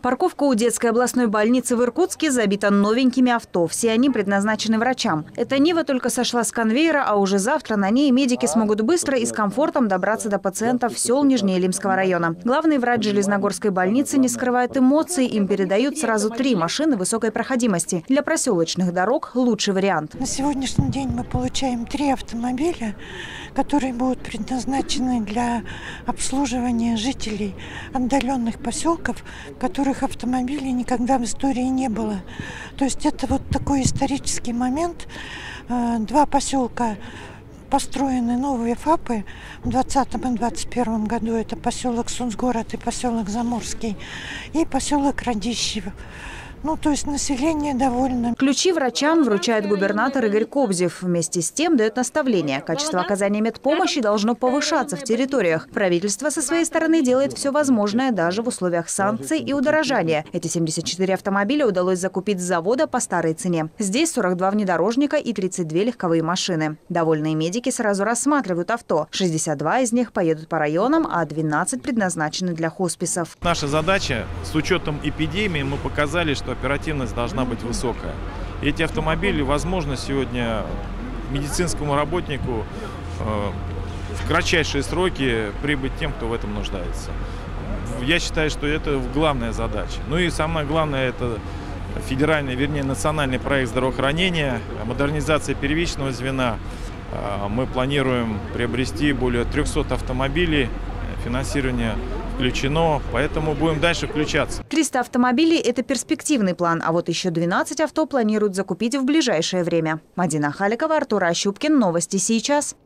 Парковка у детской областной больницы в Иркутске забита новенькими авто. Все они предназначены врачам. Эта Нива только сошла с конвейера, а уже завтра на ней медики смогут быстро и с комфортом добраться до пациентов сел Нижнеилимского района. Главный врач Железногорской больницы не скрывает эмоций. Им передают сразу 3 машины высокой проходимости. Для проселочных дорог лучший вариант. На сегодняшний день мы получаем 3 автомобиля, которые будут предназначены для обслуживания жителей отдаленных поселков, в которых автомобилей никогда в истории не было. То есть это вот такой исторический момент. 2 поселка построены, новые ФАПы в 2020 и 2021 году. Это поселок Сунцгород и поселок Заморский и поселок Радищево. То есть население довольно. Ключи врачам вручает губернатор Игорь Кобзев. Вместе с тем дает наставление. Качество оказания медпомощи должно повышаться в территориях. Правительство со своей стороны делает все возможное даже в условиях санкций и удорожания. Эти 74 автомобиля удалось закупить с завода по старой цене. Здесь 42 внедорожника и 32 легковые машины. Довольные медики сразу рассматривают авто. 62 из них поедут по районам, а 12 предназначены для хосписов. Наша задача, с учетом эпидемии, мы показали, что оперативность должна быть высокая. И эти автомобили, возможно, сегодня медицинскому работнику в кратчайшие сроки прибыть тем, кто в этом нуждается. Я считаю, что это главная задача. И самое главное, это федеральный, национальный проект здравоохранения, модернизация первичного звена. Мы планируем приобрести более 300 автомобилей, финансирование включено, поэтому будем дальше включаться. 300 автомобилей – это перспективный план, а вот еще 12 авто планируют закупить в ближайшее время. Мадина Халикова, Артур Ощупкин. Новости сейчас.